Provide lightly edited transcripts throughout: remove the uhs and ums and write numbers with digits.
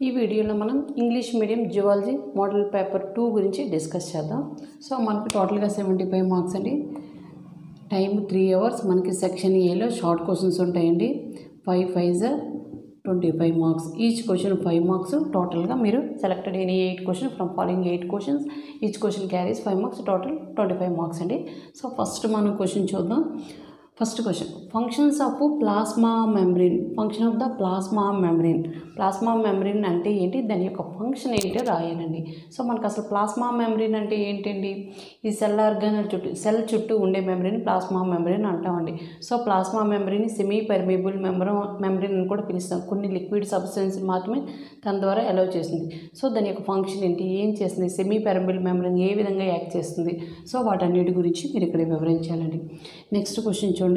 ఈ వీడియోలో మనం English medium zoology model paper 2 గురించి డిస్కస్ చేద్దాం. సో మనకి టోటల్గా 75 మార్క్స్ అండి. Time 3 hours. మనకి సెక్షన్ ఏలో షార్ట్ క్వశ్చన్స్ ఉంటాయండి. 5 5 25 మార్క్స్. Each question 5 marks. టోటల్గా మీరు selected any 8 question from following 8 questions. Each question carries 5 marks. Total 25 marks అండి. సో ఫస్ట్ మనం క్వశ్చన్ చూద్దాం. First question, functions of plasma membrane. Function of the plasma membrane. Plasma membrane అంటే ఏంటి, దాని యొక్క function ఏంటో రాయాలండి. సో మనకు అసలు ప్లాస్మా మెంబ్రేన్ అంటే ఏంటండి, ఈ సెల్ ఆర్గానల్ చుట్టూ, సెల్ చుట్టూ ఉండే మెంబ్రేన్ ప్లాస్మా మెంబ్రేన్ అంటామండి. So plasma membrane semi permeable membrane అని కూడా పిలుస్తాం. కొన్ని లిక్విడ్ సబ్స్టెన్స్ మాత్రమే తన ద్వారా అలౌ చేస్తుంది. సో దాని యొక్క ఫంక్షన్ ఏంటి, ఏం చేస్తుంది, సెమీ పర్మిబుల్ మెంబ్రేన్ ఏ విధంగా యాక్ట్ చేస్తుంది, సో వాటన్నిటి గురించి మీరు ఇక్కడ వివరించాలండి. నెక్స్ట్ క్వశ్చన్ చూడండి,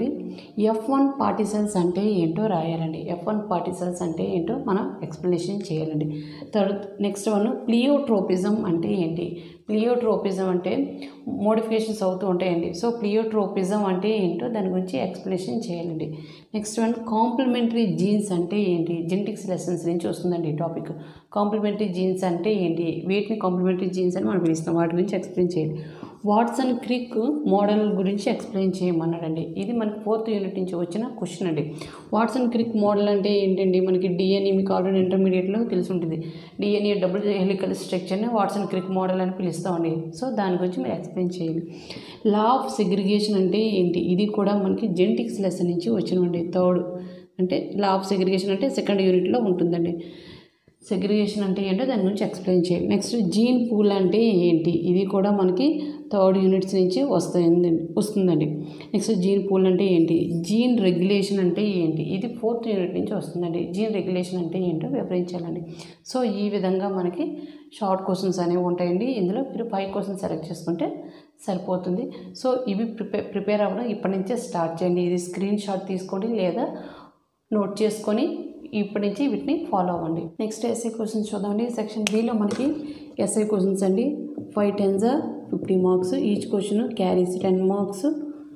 F1 పార్టికల్స్ అంటే ఏంటో రాయాలండి. F1 పార్టికల్స్ అంటే ఏంటో మనం ఎక్స్ప్లెనేషన్ చేయాలండి. నెక్స్ట్ వన్, ప్లియోట్రోపిజం అంటే ఏంటి. ప్లియోట్రోపిజం అంటే మోడిఫికేషన్స్ అవుతూ ఉంటాయండి. సో ప్లియోట్రోపిజం అంటే ఏంటో దాని గురించి ఎక్స్ప్లెనేషన్ చేయాలండి. నెక్స్ట్ వన్, కాంప్లిమెంటరీ జీన్స్ అంటే ఏంటి. జెనెటిక్స్ లెసన్స్ నుంచి వస్తుందండి ఈ టాపిక్. కాంప్లిమెంటరీ జీన్స్ అంటే ఏంటి, వీటిని కాంప్లిమెంటరీ జీన్స్ అని మనం పిలుస్తాం. వాటి గురించి ఎక్స్ప్లెయిన్ చేయాలి. వాట్సన్ క్రిక్ మోడల్ గురించి ఎక్స్ప్లెయిన్ చేయమన్నాడండి. ఇది మనకి 4th యూనిట్ నుంచి వచ్చిన క్వశ్చన్ అండి. వాట్సన్ క్రిక్ మోడల్ అంటే ఏంటండి, మనకి డిఎన్ఏ మీకు ఆల్రెడీ ఇంటర్మీడియట్లో తెలిసి ఉంటుంది. డిఎన్ఏ డబుల్ హెలికల్ స్ట్రక్చర్ని వాట్సన్ క్రిక్ మోడల్ అని పిలుస్తామండి. సో దాని గురించి మీరు ఎక్స్ప్లెయిన్ చేయాలి. లా ఆఫ్ సెగ్రిగేషన్ అంటే ఏంటి, ఇది కూడా మనకి జెనెటిక్స్ లెసన్ నుంచి వచ్చినండి. థర్డ్ అంటే లా ఆఫ్ సెగ్రిగేషన్ అంటే 2nd యూనిట్లో ఉంటుందండి. సెగ్రిగేషన్ అంటే ఏంటో దాని గురించి ఎక్స్ప్లెయిన్ చేయాలి. నెక్స్ట్ జీన్ పూల్ అంటే ఏంటి, ఇది కూడా మనకి 3rd యూనిట్స్ నుంచి వస్తుందండి. నెక్స్ట్ జీన్ పూల్ అంటే ఏంటి, జీన్ రెగ్యులేషన్ అంటే ఏంటి, ఇది 4th యూనిట్ నుంచి వస్తుందండి. జీన్ రెగ్యులేషన్ అంటే ఏంటో వివరించాలండి. సో ఈ విధంగా మనకి షార్ట్ క్వశ్చన్స్ అనేవి ఉంటాయండి. ఇందులో మీరు 5 క్వశ్చన్స్ సెలెక్ట్ చేసుకుంటే సరిపోతుంది. సో ఇవి ప్రిపేర్ అవ్వడం ఇప్పటి నుంచే స్టార్ట్ చేయండి. ఇది స్క్రీన్ షాట్ తీసుకోండి లేదా నోట్ చేసుకొని ఇప్పటి నుంచి వీటిని ఫాలో అవ్వండి. నెక్స్ట్ ఎస్ఐ క్వశ్చన్స్ చూద్దామండి. సెక్షన్ బిలో మనకి ఎస్ఐ క్వశ్చన్స్ అండి. 5 10s 50 marks. Each question carries 10 marks.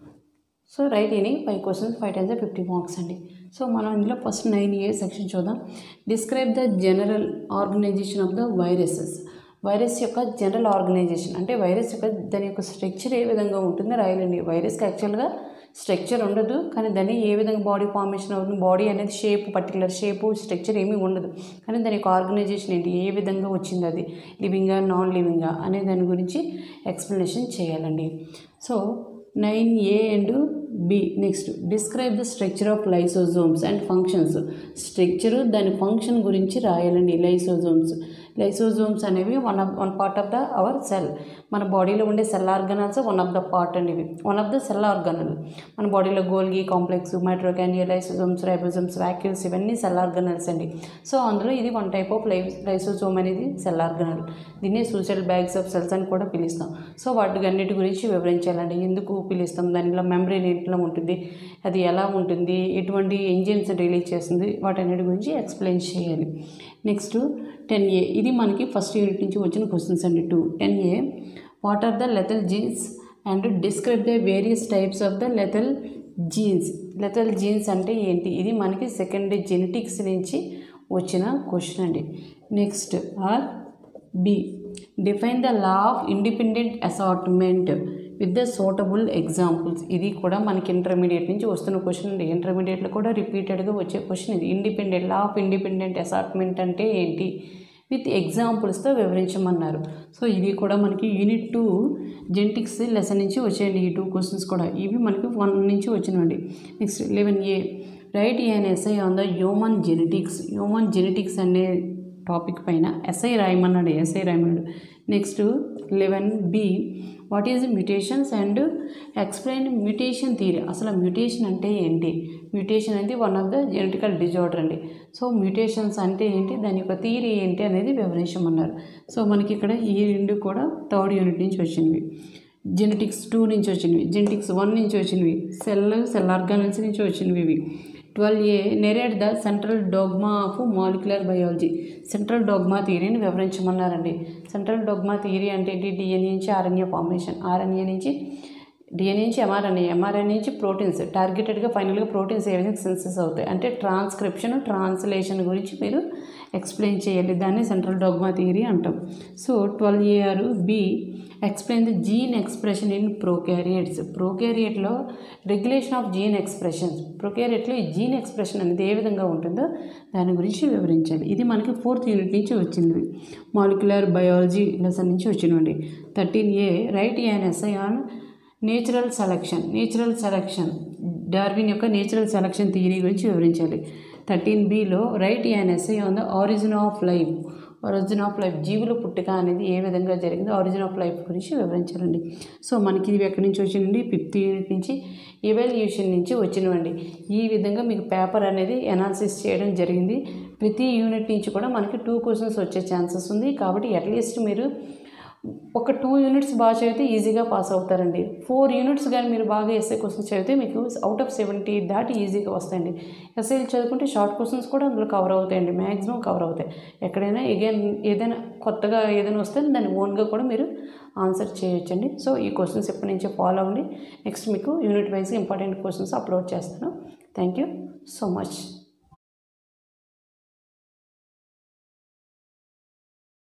So right any 5 questions 5 10s 50 marks అండి. సో మనం ఇందులో ఫస్ట్ 9A సెక్షన్ చూద్దాం. Describe the general organisation of the viruses. Virus యొక్క జనరల్ ఆర్గనైజేషన్ అంటే వైరస్ యొక్క దాని యొక్క స్ట్రక్చర్ ఏ విధంగా ఉంటుందో రాయాలండి. వైరస్కి యాక్చువల్గా స్ట్రక్చర్ ఉండదు, కానీ దాన్ని ఏ విధంగా బాడీ ఫార్మేషన్ అవుతుంది, బాడీ అనేది షేప్, పర్టికులర్ షేపు స్ట్రక్చర్ ఏమీ ఉండదు, కానీ దాని యొక్క ఆర్గనైజేషన్ ఏంటి, ఏ విధంగా వచ్చింది, అది లివింగా నాన్ లివింగా అనే దాని గురించి ఎక్స్ప్లెనేషన్ చేయాలండి. So 9A and B. Next describe the structure of lysosomes and functions. Structure దాని ఫంక్షన్ గురించి రాయాలండి. లైసోజోమ్స్ అనేవి one part of the our cell. మన బాడీలో ఉండే cell organelles one of the part అండి. ఇవి one of the cell organelle. మన బాడీలో Golgi complex, mitochondria, lysosomes, ribosomes, vacuoles ఇవన్నీ సెల్ ఆర్గనల్స్ అండి. సో అందులో ఇది వన్ టైప్ ఆఫ్ లైసోజోమ్ అనేది సెల్ ఆర్గనల్. దీన్ని సూసైల్ బ్యాగ్స్ ఆఫ్ సెల్స్ అని కూడా పిలుస్తాం. సో వాటి అన్నిటి గురించి వివరించాలండి. ఎందుకు పిలుస్తాం, దానిలో మెంబ్రేన్ ఎట్లా ఉంటుంది, అది ఎలా ఉంటుంది, ఎటువంటి ఎంజైమ్స్ రిలీజ్ చేస్తుంది, వాటన్నిటి గురించి ఎక్స్ప్లెయిన్ చేయాలి. Next 10A. ఇది మనకి ఫస్ట్ యూనిట్ నుంచి వచ్చిన క్వశ్చన్స్ అండి. 10A. What are the lethal genes and describe the various types of the lethal genes. Lethal genes అంటే ఏంటి, ఇది మనకి 2nd జెనెటిక్స్ నుంచి వచ్చిన క్వశ్చన్ అండి. Next B. Define the law of independent assortment with the suitable examples. ఇది కూడా మనకి ఇంటర్మీడియట్ నుంచి వస్తున్న క్వశ్చన్ అండి. ఇంటర్మీడియట్లో కూడా రిపీటెడ్గా వచ్చే క్వశ్చన్ ఇది. లా ఆఫ్ ఇండిపెండెంట్ అసార్ట్మెంట్ అంటే ఏంటి విత్ ఎగ్జాంపుల్స్తో వివరించమన్నారు. సో ఇది కూడా మనకి యూనిట్ 2 జెనెటిక్స్ లెసన్ నుంచి వచ్చేయండి. ఈ 2 క్వశ్చన్స్ కూడా ఇవి మనకి 1 నుంచి వచ్చినవండి. Next 11A. Write an essay on the human genetics అనే టాపిక్ పైన ఎస్ఐ రాయమన్నాడు. Next 11B. What is mutations and explain mutation theory. అసలు మ్యూటేషన్ అంటే ఏంటి, మ్యూటేషన్ అనేది one of the genetical disorder అండి. సో మ్యూటేషన్స్ అంటే ఏంటి, దాని యొక్క థియరీ ఏంటి అనేది వివరించమన్నారు. సో మనకి ఇక్కడ ఈ 2 కూడా 3rd యూనిట్ నుంచి వచ్చినవి. జెనెటిక్స్ 2 నుంచి వచ్చినవి, జెనెటిక్స్ 1 నుంచి వచ్చినవి, సెల్ ఆర్గానల్స్ నుంచి వచ్చినవి ఇవి. 12A. Narrate the central dogma of molecular biology. Central dogma థియరీని వివరించమన్నారండి. సెంట్రల్ డోగ్మా థియరీ అంటే ఏంటి, డిఎన్ఏ నుంచి ఆర్ఎన్ఏ ఫార్మేషన్, ఆర్ఎన్ఏ నుంచి డిఎన్ఏ నుంచి ఎంఆర్ఎన్ఏ, ఎంఆర్ఎన్ఏ నుంచి ప్రోటీన్స్, టార్గెటెడ్గా ఫైనల్గా ప్రోటీన్స్ ఏ విధంగా సెన్సెస్ అవుతాయి అంటే ట్రాన్స్క్రిప్షన్ ట్రాన్స్లేషన్ గురించి మీరు ఎక్స్ప్లెయిన్ చేయాలి. దాన్ని సెంట్రల్ డాగ్మా థియరీ అంటాం. So 12A B explain the gene expression in prokaryotes. ప్రోకారియేట్లో రెగ్యులేషన్ ఆఫ్ జీన్ ఎక్స్ప్రెషన్స్, ప్రోకారియేట్లో ఈ జీన్ ఎక్స్ప్రెషన్ అనేది ఏ విధంగా ఉంటుందో దాని గురించి వివరించాలి. ఇది మనకి 4th యూనిట్ నుంచి వచ్చింది, మాలిక్యులర్ బయాలజీ లెసన్ నుంచి వచ్చినండి. 13A write an essay on natural selection Darwin యొక్క నేచురల్ సెలక్షన్ థియరీ గురించి వివరించాలి. 13Bలో write an essay on the origin of life, జీవుల పుట్టుక అనేది ఏ విధంగా జరిగిందో ఆరిజిన్ ఆఫ్ లైఫ్ గురించి వివరించాలండి. సో మనకి ఇవి ఎక్కడి నుంచి వచ్చినండి, 5th యూనిట్ నుంచి ఎవాల్యుయేషన్ నుంచి వచ్చినవండి. ఈ విధంగా మీకు పేపర్ అనేది ఎనాలిసిస్ చేయడం జరిగింది. ప్రతి యూనిట్ నుంచి కూడా మనకి 2 క్వశ్చన్స్ వచ్చే ఛాన్సెస్ ఉంది. కాబట్టి అట్లీస్ట్ మీరు ఒక 2 యూనిట్స్ బాగా చదివితే ఈజీగా పాస్ అవుతారండి. 4 యూనిట్స్ కానీ మీరు బాగా ఎస్ఏ క్వశ్చన్స్ చదివితే మీకు అవుట్ ఆఫ్ 70 దాటి ఈజీగా వస్తాయండి. ఎస్ఏలు చదువుకుంటే షార్ట్ క్వశ్చన్స్ కూడా అందులో కవర్ అవుతాయండి, మ్యాక్సిమం కవర్ అవుతాయి. ఎక్కడైనా ఏదైనా కొత్తగా ఏదైనా వస్తే దాన్ని ఓన్గా కూడా మీరు ఆన్సర్ చేయొచ్చండి. సో ఈ క్వశ్చన్స్ ఎప్పటి నుంచో ఫాలో అవ్వండి. నెక్స్ట్ మీకు యూనిట్ వైజ్గా ఇంపార్టెంట్ క్వశ్చన్స్ అప్లోడ్ చేస్తాను. Thank you so much.